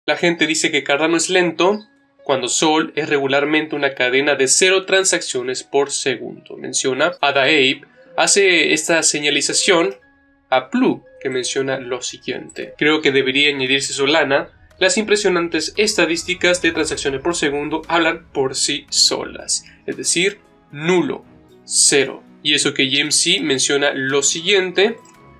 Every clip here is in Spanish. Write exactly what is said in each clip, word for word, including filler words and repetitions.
La gente dice que Cardano es lento, cuando Sol es regularmente una cadena de cero transacciones por segundo. Menciona Ada Ape, hace esta señalización a Plu, que menciona lo siguiente. Creo que debería añadirse Solana. Las impresionantes estadísticas de transacciones por segundo hablan por sí solas, es decir, nulo, cero. Y eso que J M C menciona lo siguiente.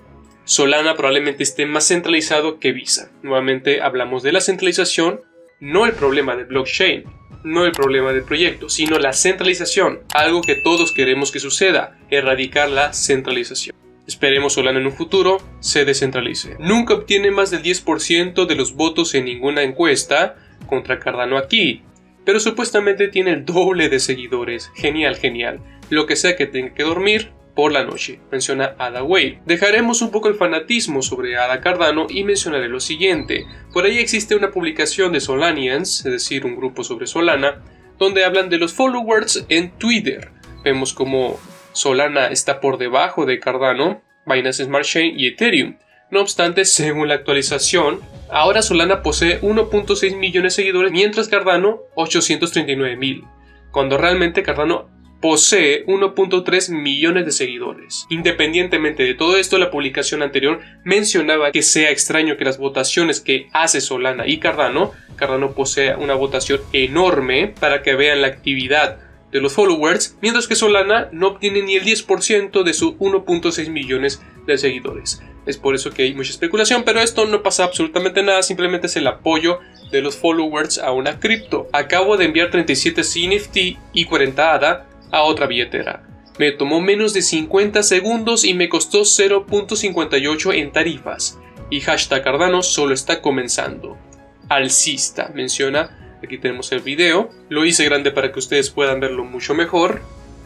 Solana probablemente esté más centralizado que Visa. Nuevamente hablamos de la centralización, no el problema del blockchain, no el problema del proyecto, sino la centralización, algo que todos queremos que suceda, erradicar la centralización. Esperemos Solana en un futuro se descentralice. Nunca obtiene más del diez por ciento de los votos en ninguna encuesta contra Cardano aquí, pero supuestamente tiene el doble de seguidores. Genial, genial. Lo que sea que tenga que dormir por la noche, menciona Ada Wave. Dejaremos un poco el fanatismo sobre Ada Cardano y mencionaré lo siguiente. Por ahí existe una publicación de Solanians, es decir, un grupo sobre Solana, donde hablan de los followers en Twitter. Vemos como Solana está por debajo de Cardano, Binance Smart Chain y Ethereum. No obstante, según la actualización, ahora Solana posee uno punto seis millones de seguidores, mientras Cardano ochocientos treinta y nueve mil, cuando realmente Cardano posee uno punto tres millones de seguidores. Independientemente de todo esto, la publicación anterior mencionaba que sea extraño que las votaciones que hace Solana y Cardano, Cardano posee una votación enorme para que vean la actividad de los followers, mientras que Solana no obtiene ni el diez por ciento de sus uno punto seis millones de seguidores. Es por eso que hay mucha especulación, pero esto no pasa absolutamente nada, simplemente es el apoyo de los followers a una cripto. Acabo de enviar treinta y siete C N F T y cuarenta A D A a otra billetera. Me tomó menos de cincuenta segundos y me costó cero punto cincuenta y ocho en tarifas. Y hashtag Cardano solo está comenzando. Alcista, menciona. Aquí tenemos el video. Lo hice grande para que ustedes puedan verlo mucho mejor.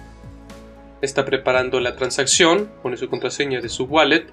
Está preparando la transacción. Pone su contraseña de su wallet.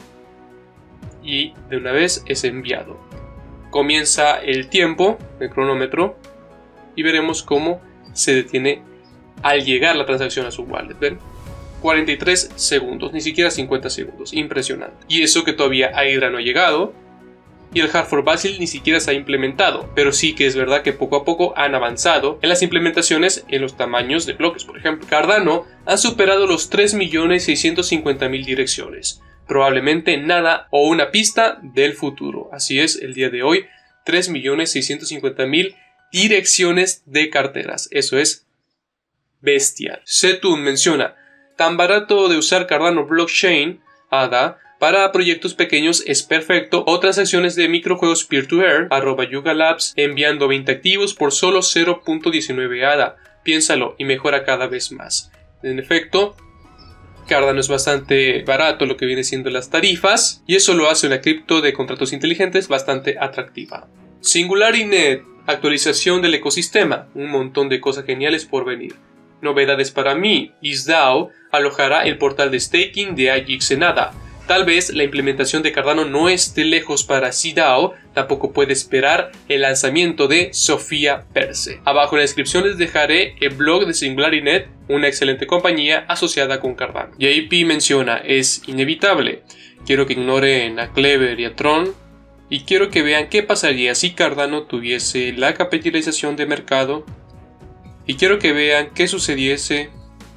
Y de una vez es enviado. Comienza el tiempo, el cronómetro. Y veremos cómo se detiene al llegar la transacción a su wallet. ¿Ven? cuarenta y tres segundos, ni siquiera cincuenta segundos. Impresionante. Y eso que todavía Hydra no ha llegado. Y el Hard Fork Basil ni siquiera se ha implementado. Pero sí que es verdad que poco a poco han avanzado en las implementaciones en los tamaños de bloques. Por ejemplo, Cardano ha superado los tres millones seiscientos cincuenta mil direcciones. Probablemente nada o una pista del futuro. Así es, el día de hoy, tres millones seiscientos cincuenta mil direcciones de carteras. Eso es bestial. Setun menciona, tan barato de usar Cardano Blockchain, A D A, para proyectos pequeños es perfecto, o transacciones de microjuegos peer-to-peer, arroba Yuga Labs, enviando veinte activos por solo cero punto diecinueve A D A. Piénsalo y mejora cada vez más. En efecto, Cardano es bastante barato lo que viene siendo las tarifas, y eso lo hace una cripto de contratos inteligentes bastante atractiva. SingularityNet, actualización del ecosistema, un montón de cosas geniales por venir. Novedades para mí, IsDAO alojará el portal de staking de I X en A D A. Tal vez la implementación de Cardano no esté lejos para SeaDAO, tampoco puede esperar el lanzamiento de Sofía Perse. Abajo en la descripción les dejaré el blog de SingularityNet, una excelente compañía asociada con Cardano. J P menciona, es inevitable. Quiero que ignoren a Clever y a Tron, y quiero que vean qué pasaría si Cardano tuviese la capitalización de mercado, y quiero que vean qué sucediese,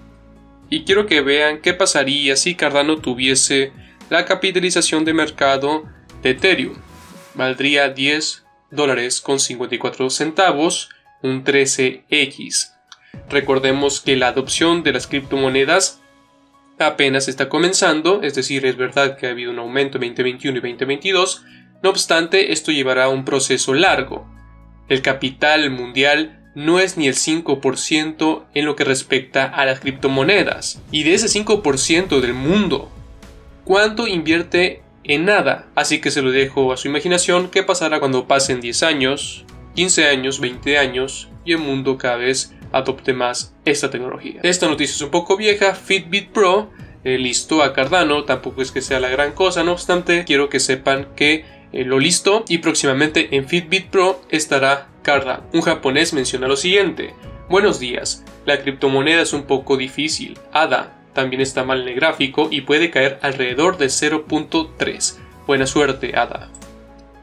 y quiero que vean qué pasaría si Cardano tuviese la capitalización de mercado de Ethereum. Valdría diez dólares con cincuenta y cuatro centavos, un trece equis. Recordemos que la adopción de las criptomonedas apenas está comenzando, es decir, es verdad que ha habido un aumento en veinte veintiuno y veinte veintidós, no obstante, esto llevará a un proceso largo. El capital mundial no es ni el cinco por ciento en lo que respecta a las criptomonedas, y de ese cinco por ciento del mundo, ¿cuánto invierte en nada? Así que se lo dejo a su imaginación. ¿Qué pasará cuando pasen diez años, quince años, veinte años y el mundo cada vez adopte más esta tecnología? Esta noticia es un poco vieja. Fitbit Pro eh, listó a Cardano, tampoco es que sea la gran cosa, no obstante quiero que sepan que eh, lo listó y próximamente en Fitbit Pro estará Cardano. Un japonés menciona lo siguiente: buenos días, la criptomoneda es un poco difícil. A D A también está mal en el gráfico y puede caer alrededor de cero punto tres. Buena suerte, A D A.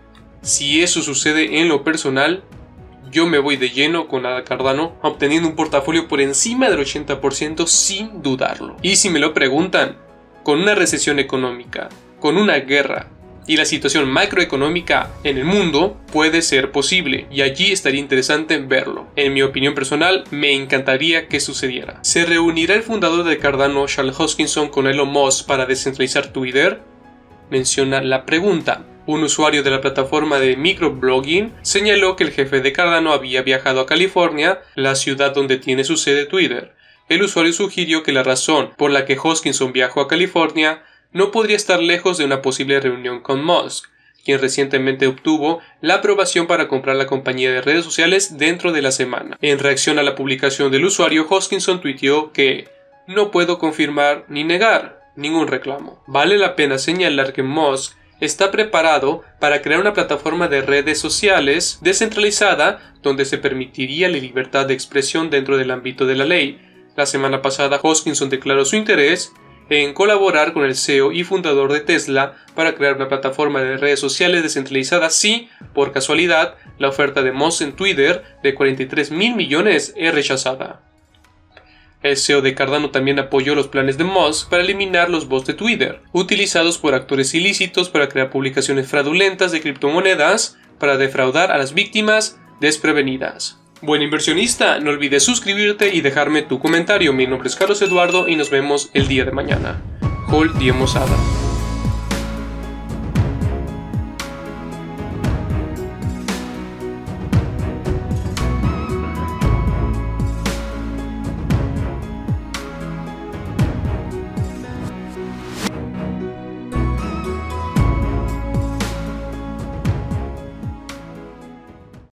Si eso sucede en lo personal, yo me voy de lleno con Ada Cardano, obteniendo un portafolio por encima del ochenta por ciento sin dudarlo. Y si me lo preguntan, con una recesión económica, con una guerra y la situación macroeconómica en el mundo, puede ser posible, y allí estaría interesante verlo. En mi opinión personal, me encantaría que sucediera. ¿Se reunirá el fundador de Cardano, Charles Hoskinson, con Elon Musk para descentralizar Twitter? Menciona la pregunta. Un usuario de la plataforma de microblogging señaló que el jefe de Cardano había viajado a California, la ciudad donde tiene su sede Twitter. El usuario sugirió que la razón por la que Hoskinson viajó a California no podría estar lejos de una posible reunión con Musk, quien recientemente obtuvo la aprobación para comprar la compañía de redes sociales dentro de la semana. En reacción a la publicación del usuario, Hoskinson tuiteó que «No puedo confirmar ni negar ningún reclamo». Vale la pena señalar que Musk está preparado para crear una plataforma de redes sociales descentralizada donde se permitiría la libertad de expresión dentro del ámbito de la ley. La semana pasada, Hoskinson declaró su interés en colaborar con el C E O y fundador de Tesla para crear una plataforma de redes sociales descentralizada si, por casualidad, la oferta de Musk en Twitter de cuarenta y tres mil millones es rechazada. El C E O de Cardano también apoyó los planes de Musk para eliminar los bots de Twitter, utilizados por actores ilícitos para crear publicaciones fraudulentas de criptomonedas para defraudar a las víctimas desprevenidas. Buen inversionista, no olvides suscribirte y dejarme tu comentario. Mi nombre es Carlos Eduardo y nos vemos el día de mañana. Hold Diemos Ada.